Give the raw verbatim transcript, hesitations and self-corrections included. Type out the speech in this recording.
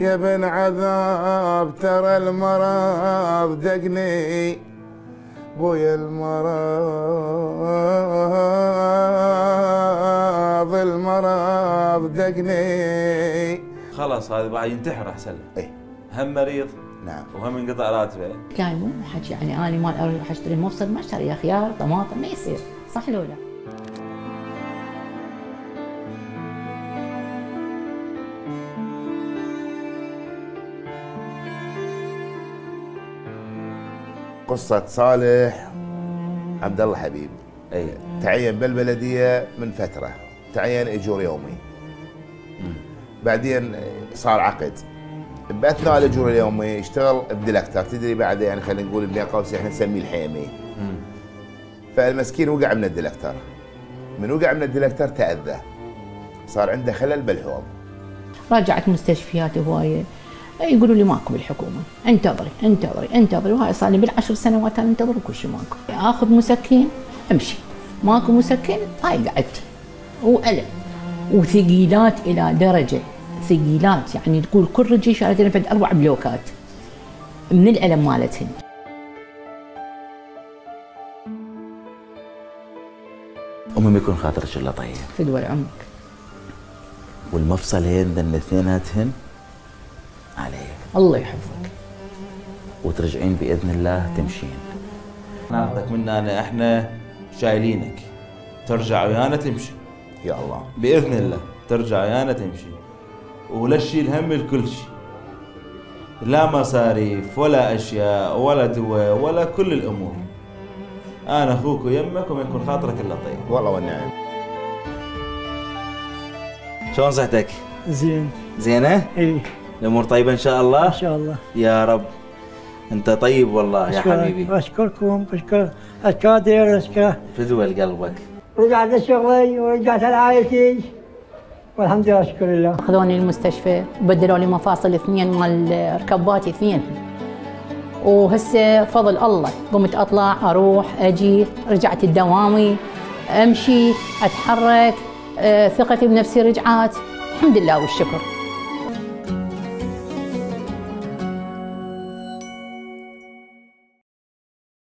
يا ابن عذاب ترى المرض دقني بويا المرض المرض دقني. خلاص هذا بعد ينتحر احسن له. ايه هم مريض نعم وهم ينقطع راتبه. كان مو حكي يعني انا ما اروح اشتري المفصل ما اشتري خيار طماطم ما يصير صح لو لا. قصة صالح عبد الله حبيب. اي تعين بالبلدية من فترة، تعين اجور يومي. بعدين صار عقد. باثناء الاجور اليومي اشتغل بدلكتر، تدري بعد يعني خلينا نقول بين قوسين احنا نسميه الحيمي. فالمسكين وقع من الدلكتر. من وقع من الدلكتر تأذى. صار عنده خلل بالحوض. رجعت مستشفيات هوايه يقولوا لي ماكو بالحكومه، انتظري انتظري انتظري، وهاي صار لي بالعشر سنوات انا انتظر وكل شيء ماكو. اخذ مسكن امشي، ماكو مسكن هاي قعدت والم وثقيلات الى درجه ثقيلات يعني تقول كل رجل شالت لي بعد اربع بلوكات من الالم مالتهن. امي بيكون خاطرك الله طيب. فدوى عمرك. والمفصلين ذن اثنيناتهن عليك. الله يحفظك. وترجعين باذن الله تمشين. ناخذك منا احنا شايلينك. ترجع ويانا تمشي. يا الله. باذن الله ترجع ويانا تمشي. ولا تشيل هم الكل شيء. لا مصاريف ولا اشياء ولا دواء ولا كل الامور. انا اخوك ويمك وما يكون خاطرك الا طيب. والله والنعم. شلون صحتك؟ زين. زينه؟ اي. الامور طيبه ان شاء الله؟ ان شاء الله. يا رب. انت طيب والله يا حبيبي. اشكركم اشكر الكادر اشكر. فدوى لقلبك. رجعت لشغلي ورجعت لعائلتي والحمد لله اشكر الله. اخذوني المستشفى وبدلوا لي مفاصل اثنين مال ركباتي اثنين. وهسه فضل الله قمت اطلع اروح اجي، رجعت الدوامي امشي اتحرك، ثقتي بنفسي رجعت الحمد لله والشكر.